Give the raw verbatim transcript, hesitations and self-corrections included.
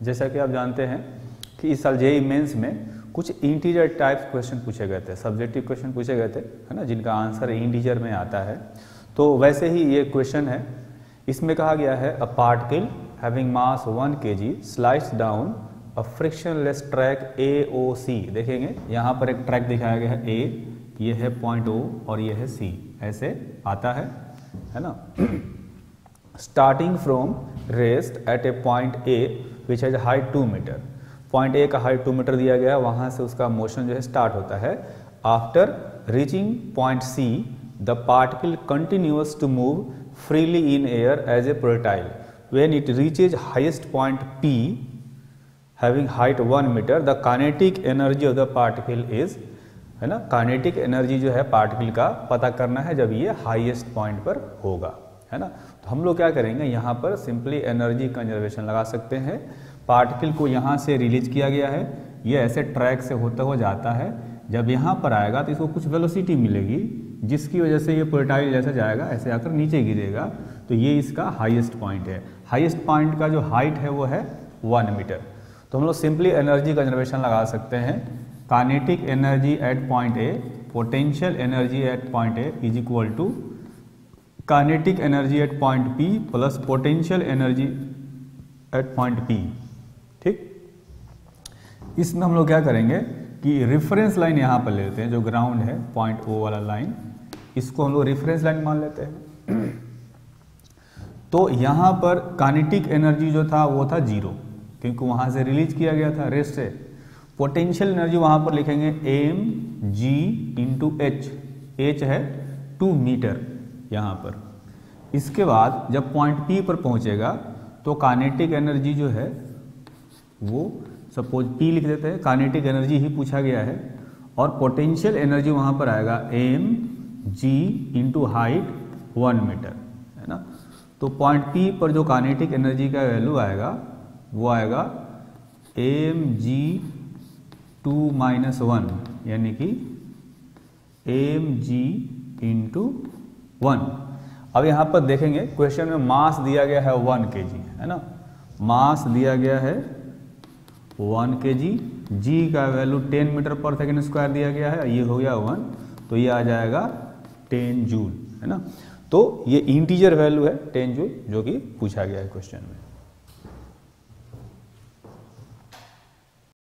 जैसा कि आप जानते हैं कि इस साल जेईई मेंस में कुछ इंटीजर टाइप्स क्वेश्चन पूछे गए थे, सब्जेक्टिव क्वेश्चन पूछे गए थे, है ना, जिनका आंसर इंटीजर में आता है। तो वैसे ही ये क्वेश्चन है, इसमें कहा गया है a particle having mass one KG slides down a frictionless track A O C. देखेंगे यहाँ पर एक ट्रैक दिखाया गया है ए, ये है पॉइंट ओ और ये है सी, ऐसे आता है है ना। Starting from rest at a point A which has height two metre. Point A का हाइट टू मीटर दिया गया है, वहाँ से उसका मोशन जो है स्टार्ट होता है। After reaching point C the particle continuous to move freely in air as a projectile. When it reaches highest point P having height one metre the kinetic energy of the particle is, है ना, kinetic energy जो है particle का पता करना है जब ये हाईएस्ट पॉइंट पर होगा, है ना। तो हम लोग क्या करेंगे, यहाँ पर सिंपली एनर्जी कंजर्वेशन लगा सकते हैं। पार्टिकल को यहाँ से रिलीज किया गया है, ये ऐसे ट्रैक से होता हुआ जाता है, जब यहाँ पर आएगा तो इसको कुछ वेलोसिटी मिलेगी जिसकी वजह से ये प्रोजेक्टाइल जैसे जाएगा ऐसे आकर नीचे गिरेगा, तो ये इसका हाईएस्ट पॉइंट है। हाईएस्ट पॉइंट का जो हाइट है वो है वन मीटर। तो हम लोग सिंपली एनर्जी कंजर्वेशन लगा सकते हैं। Kinetic energy at point A, potential energy at point A is equal to kinetic energy at point P plus potential energy at point P. ठीक, इसमें हम लोग क्या करेंगे कि रेफरेंस लाइन यहाँ पर ले लेते हैं, जो ग्राउंड है पॉइंट ओ वाला लाइन, इसको हम लोग रेफरेंस लाइन मान लेते हैं। तो यहाँ पर काइनेटिक एनर्जी जो था वो था जीरो, क्योंकि वहाँ से रिलीज किया गया था रेस्ट से। पोटेंशियल एनर्जी वहाँ पर लिखेंगे M G into H, H है टू मीटर यहाँ पर। इसके बाद जब पॉइंट पी पर पहुँचेगा तो काइनेटिक एनर्जी जो है वो, सपोज पी लिख देते हैं, काइनेटिक एनर्जी ही पूछा गया है, और पोटेंशियल एनर्जी वहाँ पर आएगा M G into height one metre, है ना। तो पॉइंट पी पर जो काइनेटिक एनर्जी का वैल्यू आएगा वो आएगा M G two minus one, यानी कि एम जी इंटू वन। अब यहाँ पर देखेंगे क्वेश्चन में मास दिया गया है वन के जी, है ना, मास दिया गया है वन के जी, जी का value ten metre per second square दिया गया है, ये हो गया वन, तो ये आ जाएगा टेन जूल, है ना। तो ये इंटीजर वैल्यू है टेन जूल, जो कि पूछा गया है क्वेश्चन में।